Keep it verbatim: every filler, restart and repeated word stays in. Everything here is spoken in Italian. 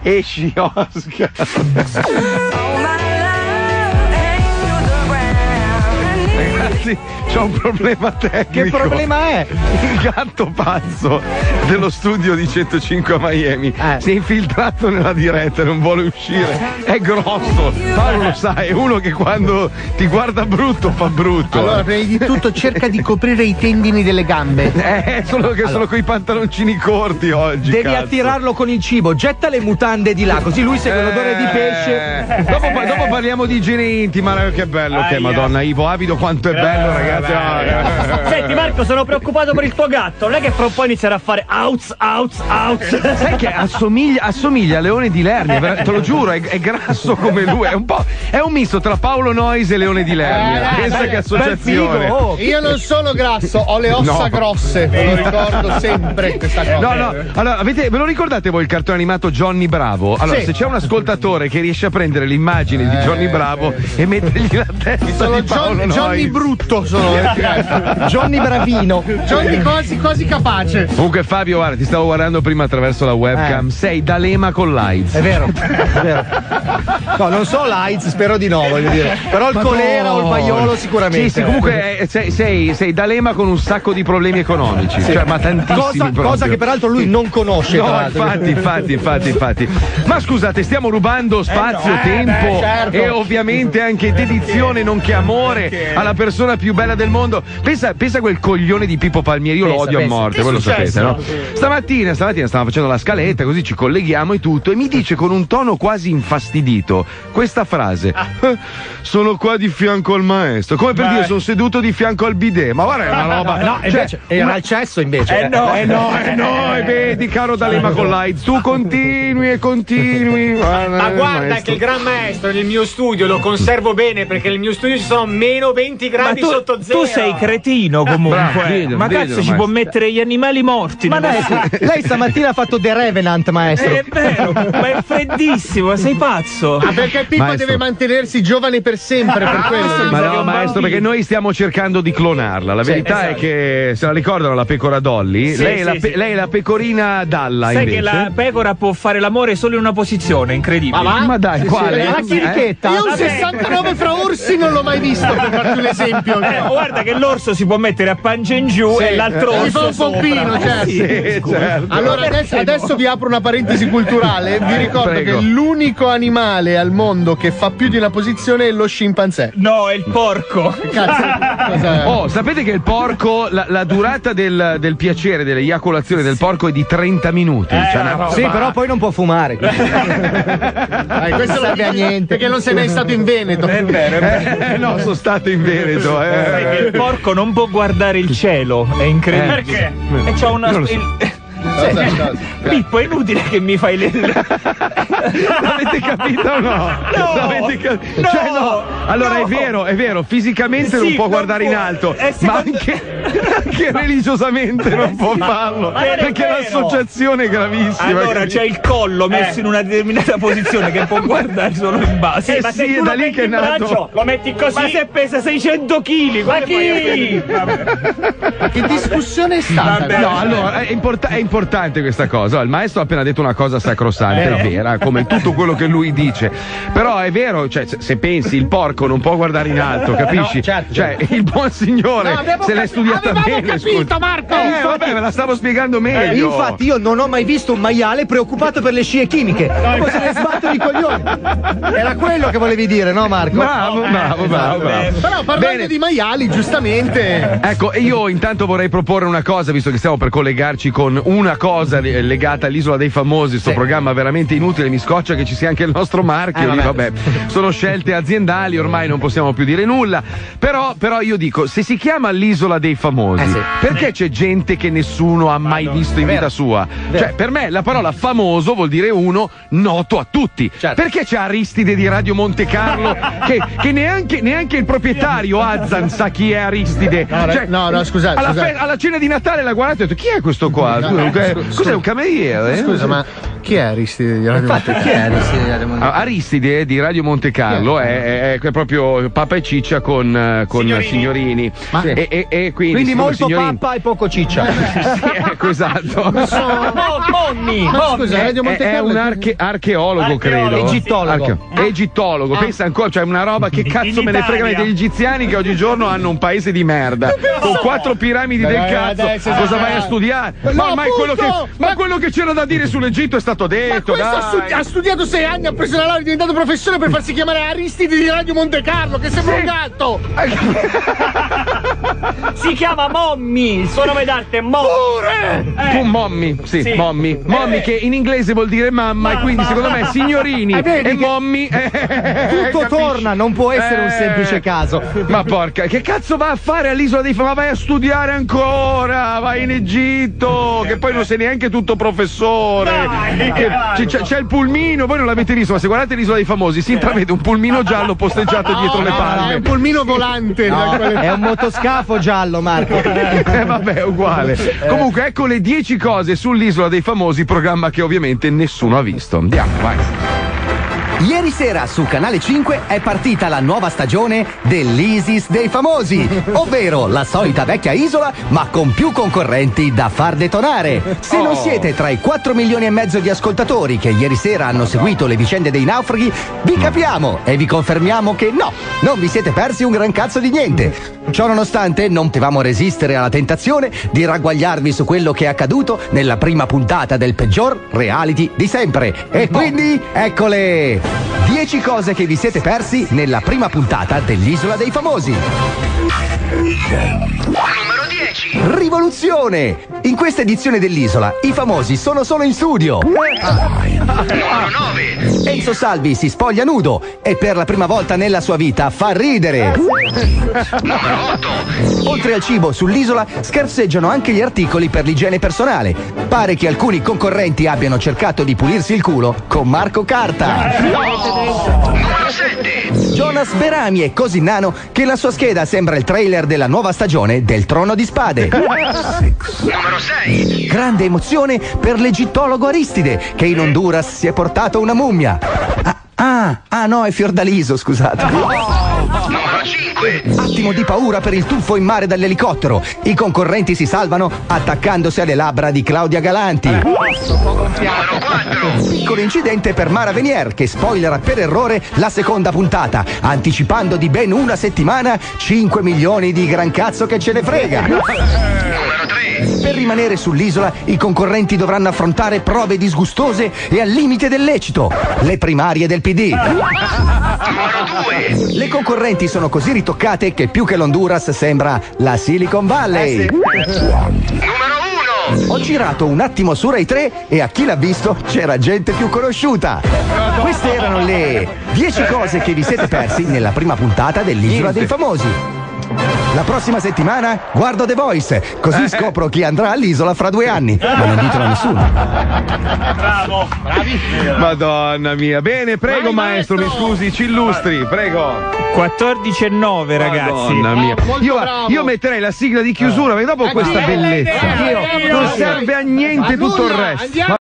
esci Oscar. Ragazzi, c'ho un problema tecnico. Che problema è? Il gatto pazzo dello studio di centocinque a Miami eh. si è infiltrato nella diretta e non vuole uscire. È grosso, Paolo lo sa, è uno che quando ti guarda brutto fa brutto. Allora, prima di tutto cerca di coprire i tendini delle gambe. Eh, solo che allora. sono coi pantaloncini corti oggi. Devi cazzo. attirarlo con il cibo, getta le mutande di là, così lui segue eh. l'odore di pesce. Dopo, dopo parliamo di igiene intima, che bello che, Madonna Ivo, Avido quanto è bello, ragazzi. Oh, Senti Marco, sono preoccupato per il tuo gatto, non è che fra un po' inizierà a fare outs, outs, outs. Sai che assomiglia, assomiglia a Leone di Lernia, te lo giuro, è, è grasso come lui, è un po', è un misto tra Paolo Noyes e Leone di Lernia. Eh, Pensa dai, che associazione. Oh, io non sono grasso, ho le ossa no. grosse, ve lo ricordo sempre questa cosa. No, no, allora avete, ve lo ricordate voi il cartone animato Johnny Bravo? Allora, sì. se c'è un ascoltatore che riesce a prendere l'immagine eh, di Johnny Bravo eh. e mettergli la testa sono di Paolo John, Noyes. Johnny Brutto sono. Johnny Bravino, Johnny quasi quasi capace. Comunque Fabio, guarda, ti stavo guardando prima attraverso la webcam, eh. sei D'Alema con l'AIDS. È vero, è vero. No, non so l'AIDS, spero di no, voglio dire. Però il ma colera no. o il vaiolo sicuramente. Sì, sì, comunque eh, sei, sei, sei D'Alema con un sacco di problemi economici, sì. cioè ma tantissimi cosa, cosa che peraltro lui non conosce. No, infatti, infatti, infatti, infatti. Ma scusate, stiamo rubando spazio, eh no, tempo eh, beh, certo. e ovviamente anche dedizione nonché amore alla persona più bella del mondo. Pensa, pensa a quel coglione di Pippo Palmieri, io pensa, lo odio pensa. a morte, voi lo sapete, no? Stamattina, stamattina stavamo facendo la scaletta, così ci colleghiamo e tutto, e mi dice con un tono quasi infastidito questa frase: ah. sono qua di fianco al maestro, come per Beh. dire sono seduto di fianco al bidet, ma guarda è una roba. No, invece cioè, era ma... al cesso invece. Eh no, eh no, eh no, e vedi caro D'Alema con l'AIDS, tu continui e continui. Ma, ma guarda maestro. che il gran maestro nel mio studio lo conservo bene, perché nel mio studio ci sono meno venti gradi tu, sotto zero. Tu sei cretino comunque. Bravo, dillo, ma dillo, cazzo dillo, ci può mettere gli animali morti. Ma lei, lei stamattina ha fatto The Revenant, maestro. È vero, ma è freddissimo, sei pazzo. Ah, perché Pippo maestro. deve mantenersi giovane per sempre, per questo. Ma no, maestro, perché noi stiamo cercando di clonarla. La verità sì, esatto. è che se la ricordano la pecora Dolly, sì, lei, sì, è la pe- sì. lei è la pecorina Dalla. Sai invece. che la pecora può fare l'amore solo in una posizione, incredibile. Ma, ma dai, quale? La chirichetta. Eh? Io un Vabbè. sessantanove fra orsi non l'ho mai visto, per farti un esempio. Eh, guarda che l'orso si può mettere a pancia in giù sì. e l'altro orso si fa un pompino, certo. Sì, certo. Allora adesso, adesso vi apro una parentesi culturale. Vi ricordo Prego. che l'unico animale al mondo che fa più di una posizione è lo scimpanzé. No, è il porco. Cazzo. Cosa... Oh, sapete che il porco, la, la durata del, del piacere, dell'eiaculazione del porco è di trenta minuti. Eh, cioè, no, sì, però poi non può fumare. Dai, questo non serve a niente. Perché non sei mai stato in Veneto. È vero, è vero. Eh, no, sono stato in Veneto. Eh. Sai che il porco non può guardare il cielo, è incredibile. Eh, perché? E c'ha una. So. Il... Cosa, cosa? Pippo, è inutile che mi fai le. L'avete capito o no? No, L'avete cap- no, cioè, no. Allora no. è vero, è vero, fisicamente sì, non può non guardare può. in alto, Eh, sì, ma ma... anche, anche religiosamente non può farlo. Ma perché l'associazione è gravissima. Allora c'è il collo messo eh. in una determinata posizione che può guardare solo in basso. Eh, ma sì, è da lì che è nato. Braccio, lo metti così. Ma se pesa seicento chili, ma chi? Ma che discussione è stata? Vabbè. No, allora è, import- è importante questa cosa. Il maestro ha appena detto una cosa sacrosanta, è vera, come tutto quello che lui dice. Però è vero, cioè, se pensi il porco non può guardare in alto, capisci? No, certo. Cioè, il buon signore no, se l'è studiata bene. capito, scusa. Marco! Eh, infatti, vabbè, me la stavo spiegando meglio. Infatti, io non ho mai visto un maiale preoccupato per le scie chimiche. Come se ne sbattono i coglioni. Era quello che volevi dire, no, Marco? Bravo, bravo, bravo, bravo. Però parlando bene. di maiali, giustamente. Ecco, e io intanto vorrei proporre una cosa, visto che stiamo per collegarci con una cosa legata all'Isola dei Famosi, sto sì. programma veramente inutile, mi scoccia che ci sia anche il nostro marchio, eh, vabbè. Lì, vabbè, sono scelte aziendali, ormai non possiamo più dire nulla, però, però io dico, se si chiama l'Isola dei Famosi, eh sì. perché c'è gente che nessuno ha mai visto in vita sua? Cioè, per me la parola famoso vuol dire uno noto a tutti. Certo. Perché c'è Aristide di Radio Monte Carlo che, che neanche, neanche il proprietario Azzan sa chi è Aristide? No, cioè, no, no, scusate. Allora, alla, fe- alla cena di Natale l'ha guardato e ha detto: chi è questo qua? Scusa, cos'è, un cameriere? Scusa, ma chi è Aristide di Radio Monte Carlo? Chi è Aristide di Radio Monte Carlo? Aristide di Radio Monte Carlo è, è, è proprio papà e ciccia con, con signorini, signorini. Ma, e, e, e quindi, quindi molto signorini. pappa e poco ciccia. Sì, ecco, esatto. Mommy, Ma scusa, Radio Monte è, è Carlo un arche- archeologo, credo. Egittologo. Arche- egittologo, Ah. pensa ancora, cioè una roba che cazzo In me ne frega Italia. degli egiziani che oggigiorno hanno un paese di merda con quattro piramidi del Dai, cazzo. adesso Cosa esagerato. vai a studiare? No, Ma ormai quello che, appunto! ma quello che c'era da dire sull'Egitto è stato Ma detto. questo ha, dai. studi- ha studiato sei anni, ha preso la laurea, è diventato professore per farsi chiamare Aristide di Radio Monte Carlo, che sembra Sì. un gatto. Si chiama Mommy, il suo nome d'arte è Mommy. Eh. Tu mommy, sì, Sì. mommy. Mommy Eh. che in inglese vuol dire mamma, e quindi secondo me signorini Eh, vedi e che mommy eh, Tutto capisci? torna, non può essere un Eh. semplice caso. Ma porca, che cazzo va a fare all'isola dei Famosi? Ma vai a studiare ancora, vai in Egitto, che poi non sei neanche tutto professore. Dai, Che- dai. c'è, c'è il pulmino, voi non l'avete visto, ma se guardate l'isola dei Famosi si intravede un pulmino giallo posteggiato dietro le È palme. un pulmino volante. da quelle- È un motoscafo giallo, Marco. Eh, vabbè, è uguale. Comunque, ecco le dieci cose sull'isola dei Famosi, programma che ovviamente nessuno ha visto. Andiamo, vai. Ieri sera su Canale cinque è partita la nuova stagione dell'Isis dei Famosi, ovvero la solita vecchia isola ma con più concorrenti da far detonare. Se non Oh. siete tra i quattro milioni e mezzo di ascoltatori che ieri sera hanno seguito le vicende dei naufraghi, vi capiamo e vi confermiamo che no, non vi siete persi un gran cazzo di niente. Ciò nonostante non potevamo resistere alla tentazione di ragguagliarvi su quello che è accaduto nella prima puntata del peggior reality di sempre. E quindi eccole! dieci cose che vi siete persi nella prima puntata dell'Isola dei Famosi. Numero dieci. Rivoluzione! In questa edizione dell'Isola i famosi sono solo in studio. Numero nove. Enzo Salvi si spoglia nudo e per la prima volta nella sua vita fa ridere. Numero otto. Oltre al cibo sull'isola scarseggiano anche gli articoli per l'igiene personale. Pare che alcuni concorrenti abbiano cercato di pulirsi il culo con Marco Carta. Numero sette. Jonas Berami è così nano che la sua scheda sembra il trailer della nuova stagione del Trono di Spade. Numero sei. Grande emozione per l'egittologo Aristide che in Honduras si è portato una mummia. Ah, ah, ah no, è Fiordaliso, scusate. Numero cinque. Attimo di paura per il tuffo in mare dall'elicottero. I concorrenti si salvano attaccandosi alle labbra di Claudia Galanti. Numero quattro. Piccolo incidente per Mara Venier che spoilera per errore la seconda puntata, anticipando di ben una settimana cinque milioni di gran cazzo che ce ne frega. Numero tre. Per rimanere sull'isola, i concorrenti dovranno affrontare prove disgustose e al limite del lecito. Le primarie del P D. Numero due. Le concorrenti sono così ritoccate che più che l'Honduras sembra la Silicon Valley. Numero uno. Ho girato un attimo su Rai tre e a chi l'ha visto c'era gente più conosciuta. Queste erano le dieci cose che vi siete persi nella prima puntata dell'Isola dei Famosi. La prossima settimana guardo The Voice, così scopro chi andrà all'isola fra due anni. Ma non ditelo a nessuno. Bravo. Madonna mia. Bene, prego, Vai, maestro, mi maestro. scusi, ci illustri, prego. quattordici e nove, ragazzi. Madonna mia. Molto Io, bravo. io metterei la sigla di chiusura, perché dopo questa Anch'io. bellezza Anch'io. non serve a niente A tutto il nulla. resto. Andiamo.